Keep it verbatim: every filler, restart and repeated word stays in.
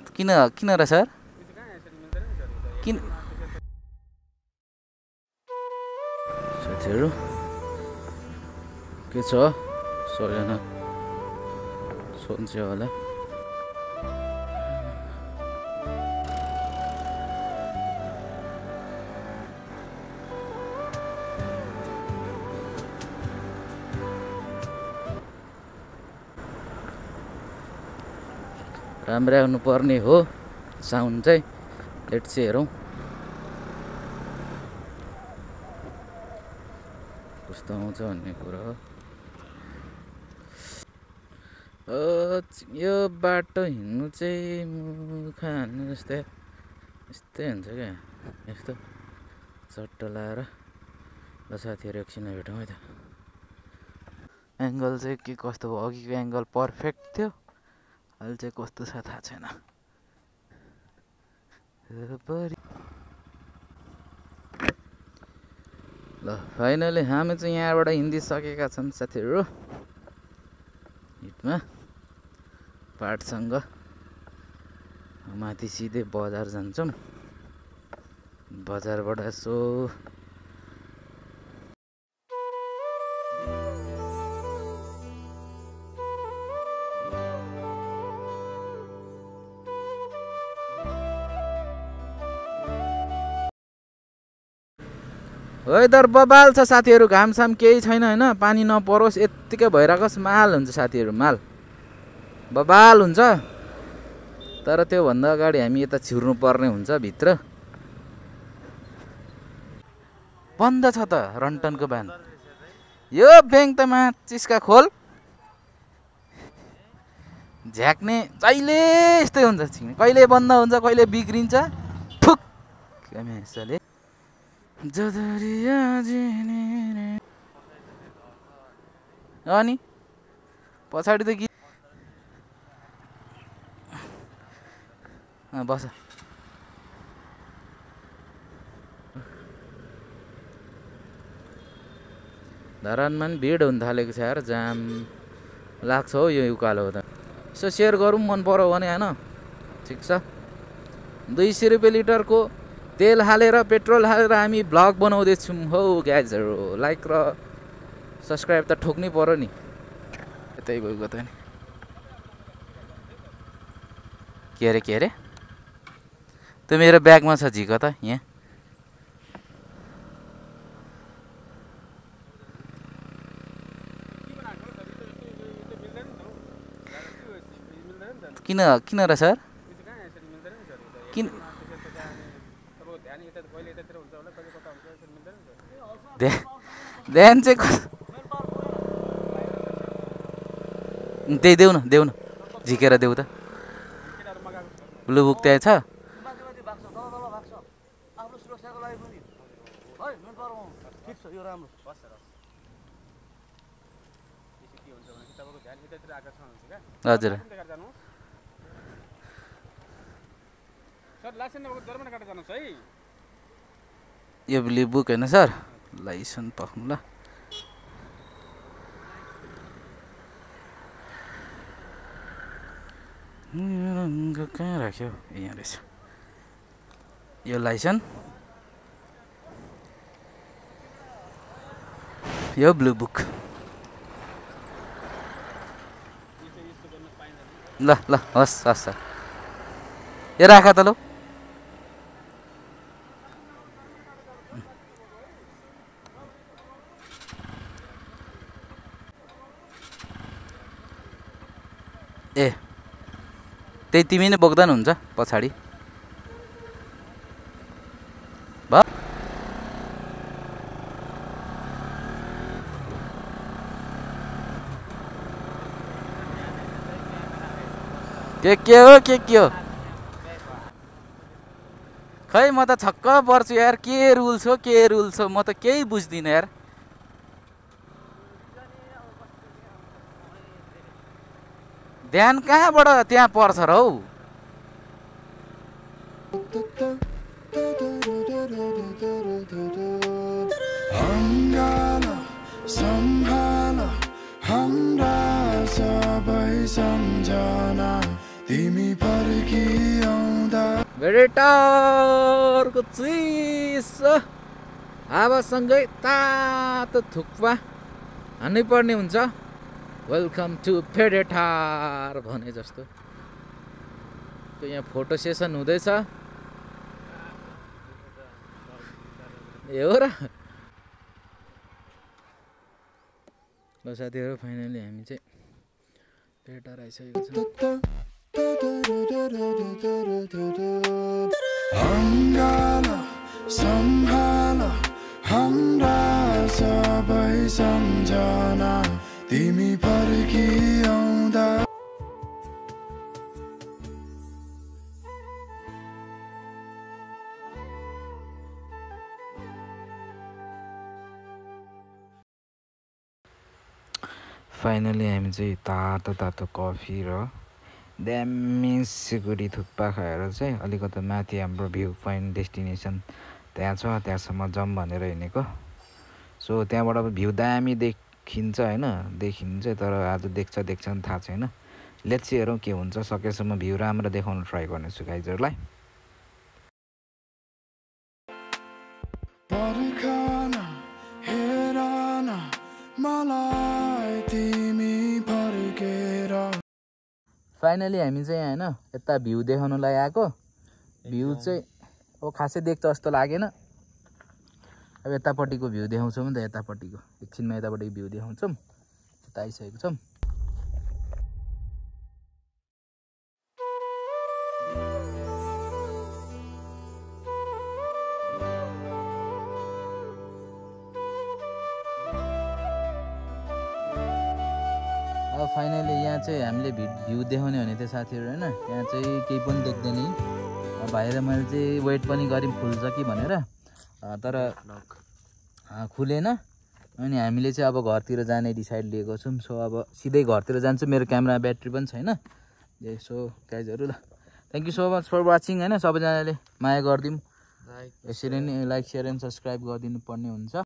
किन किन र सर किन साथीहरू के छ सबैजना सोध्छ होला राम्रै आउनु पर्ने हो साउन्ड चाहिँ लेट्स सी हेरौँ कस्तो आउँछ भन्ने कुरा हो यो बाटो हिँड्नु चाहिँ मुखा हान्नु जस्तै यस्तै हुन्छ क्या यस्तो चट्ट लाएर ल साथीहरू एकछिन भेटौँ है त एङ्गल चाहिँ के कस्तो भयो अघिको एङ्गल पर्फेक्ट थियो अहिले चाहिँ कस्तो छ थाहा छैन ल फाइनली हामी चाहिँ यहाँबाट हिँडी सकेका छौँ साथीहरू हिटमा पाठसँग माथि सिधै बजार जान्छौँ बजारबाट यसो वेदर बबाल छ साथीहरू घामसाम केही छैन होइन पानी नपरोस् यत्तिकै भइरहेकोस् माल हुन्छ साथीहरू माल बबाल हुन्छ तर त्योभन्दा अगाडि हामी यता छिर्नु पर्ने हुन्छ भित्र बन्द छ त रन्टनको ब्यान यो ब्याङ्क त माचिसका खोल झ्याक्ने जहिले यस्तै हुन्छ कहिले बन्द हुन्छ कहिले बिग्रिन्छ ठुक यसले अनि पछाडि त गीत बस धरानमा पनि भिड हुन थालेको छ यार जाम लाग्छ हौ यो उकालो त यसो सेयर गरौँ मन पर्यो भने होइन ठिक छ दुई सय रुपियाँ लिटरको तेल हालेर पेट्रोल हालेर हामी भ्लग बनाउँदैछौँ हौ ग्याजहरू लाइक र सब्सक्राइब त ठोक्नै पर्यो नि यतै गएको त नि के अरे के अरे त्यो मेरो ब्यागमा छ झिक त यहाँ किन किन र सर किन ध्यान चाहिँ त्यही देऊ न देऊ न झिकेर देऊ त ब्लु बुक त्यहाँ छ हजुर यो ब्लु बुक होइन सर लाइसेन्स पाउनु ल कहाँ राख्यो यहाँ रहेछ यो लाइसेन्स यो ब्लु बुक ल ल हस् हस् सर यो राख त ल ए त्यही तिमी नै बोक्दा हुन्छ पछाडि भयो के के हो के के हो खै म त छक्क पर्छु यार के रुल्स हो के रुल्स हो म त केही बुझ्दिनँ यार ध्यान कहाँबाट त्यहाँ पर्छ र हौ तिमी फर्किया भेडेटारको चिसो हावासँगै तातो थुक्पा हान्नै पर्ने हुन्छ। वेलकम टु भेडेटार भने जस्तो। त्यो यहाँ फोटो सेसन हुँदैछ। ए हो र ल साथीहरू, फाइनली हामी चाहिँ भेडेटार आइसकेको छ। Anggala, सम्हाला हाम्रा सबै सम्झना तिमी फर्किआउँदा। फाइनली हामी चाहिँ तातो तातो कफी र दामी सिकुडी थुक्पा खाएर चाहिँ अलिकति माथि हाम्रो भ्यू पोइन्ट डेस्टिनेसन त्यहाँ छ, त्यहाँसम्म जाउँ भनेर हिँडेको। सो त्यहाँबाट भ्यू दामी देखिन्छ होइन, देखिन्छ तर आज देख्छ देख्छ नि थाहा छैन। लेट्स हेरौँ के हुन्छ। सकेसम्म भ्यू राम्रो देखाउन ट्राई गर्नेछु गाइजहरूलाई। फाइनली हामी चाहिँ होइन यता भ्यू देखाउनलाई आएको। भ्यू चाहिँ अब खासै देख्छ जस्तो लागेन। अब यतापट्टिको भ्यू देखाउँछौँ नि त, यतापट्टिको एकछिनमा यतापट्टिको भ्यू देखाउँछौँ। यता आइसकेको छौँ। अब फाइनली यहाँ चाहिँ हामीले भ्यू देखाउने भने थियो साथीहरू होइन। यहाँ चाहिँ केही पनि देख्दैन। भाइर मैले चाहिँ वेट पनि गरेँ खुल्छ कि भनेर, तर खुलेन। अनि हामीले चाहिँ अब घरतिर जाने डिसाइड लिएको छौँ। सो अब सिधै घरतिर जान्छु। मेरो क्यामेरा ब्याट्री पनि छैन। सो गाइजहरू ल thank you so much for watching होइन। सबैजनाले माया गरिदिउँ। यसरी नै लाइक सेयर एन्ड सब्सक्राइब गरिदिनु पर्ने हुन्छ।